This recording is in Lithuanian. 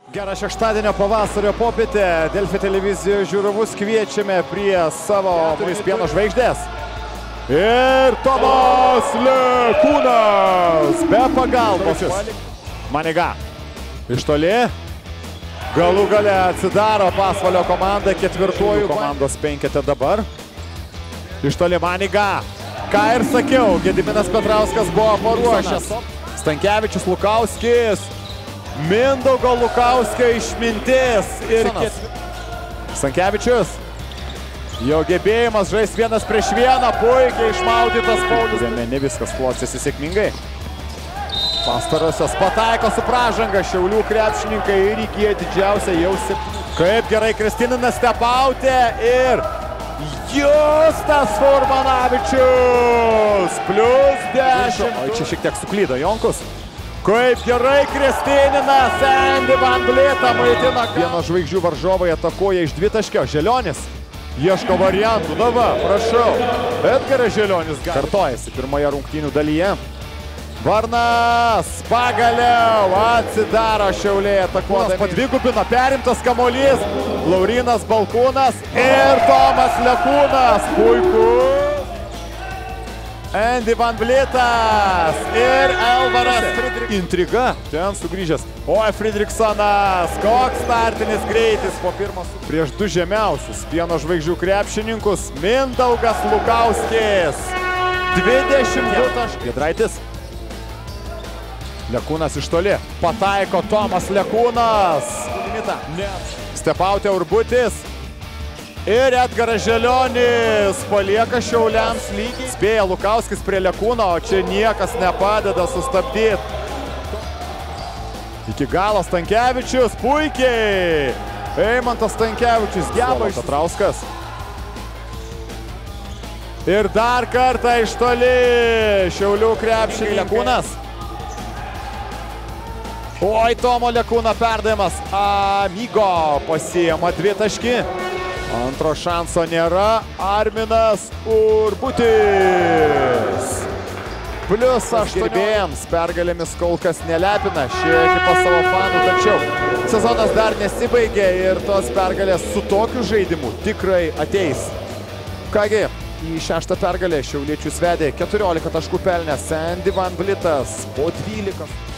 Gerą šeštadienio pavasario popietę Delfi televizijos žiūrovus kviečiame prie savo Pieno žvaigždės. Ir Tomas Lekūnas be pagalbos. Maniga iš toli. Galų gale atsidaro Pasvalio komanda, ketvirtuoju komandos penkete dabar. Iš toli Maniga. Ką ir sakiau, Gediminas Petrauskas buvo paruošęs. Stankevičius, Lukauskis. Mindaugo Lukauskio išmintis ir Stankevičius. Jo gebėjimas žaisti vienas prieš vieną, puikiai išmaudytas Paulius. Ne viskas klostėsi sėkmingai. Pastarosios pataiko su pražanga, Šiaulių krepšininkai ir įgyja didžiausią jau 7. Kaip gerai Kristininas Stepautė ir Justas Furmanavičius. +10. O čia šiek tiek suklydo Jonkus. Kaip gerai Kristininas Andy Van Vlietą maitina. Pieno žvaigždžių varžovai atakuoja iš dvitaškio. Želionis ieško variantų. Dava, prašau. Edgaras Želionis kartojasi pirmoje rungtynių dalyje. Varnas pagaliau atsidaro Šiauliai atakuodami. Padvigubino, perimtas kamuolys. Laurynas Balkūnas ir Tomas Lekūnas. Puikus. Andy Van Vlietas ir Elvaras Fridrikssonas. Intriga. Ten sugrįžęs. Oi, Fridrikssonas. Koks startinis greitis po pirmos. Prieš du žemiausius Pieno žvaigždžių krepšininkus Mindaugas Lukauskis. 22 taškai. Giedraitis. Lekūnas iš toli. Pataiko Tomas Lekūnas. Stepautė Urbutis. Ir Edgaras Želionis palieka Šiauliams lygiai. Spėja Lukauskis prie Lekūno, o čia niekas nepadeda sustabdyti. Iki galo Stankevičius, puikiai. Eimantas Stankevičius geba iš Petrauskas. Ir dar kartą iš toli Šiaulių krepšininkai. Lekūnas. Oi, Tomo Lekūno perdavimas. Amigo pasiima dvitaškį. Antro šanso nėra. Arminas Urbutis. +8 gerbėjams pergalėmis kol kas nelepina ši ekipa savo fanų, tačiau sezonas dar nesibaigė ir tos pergalės su tokiu žaidimu tikrai ateis. Kągi, į 6. pergalę šiauliečius vedė 14 taškų pelnęs Andy Van Vlietas po 12.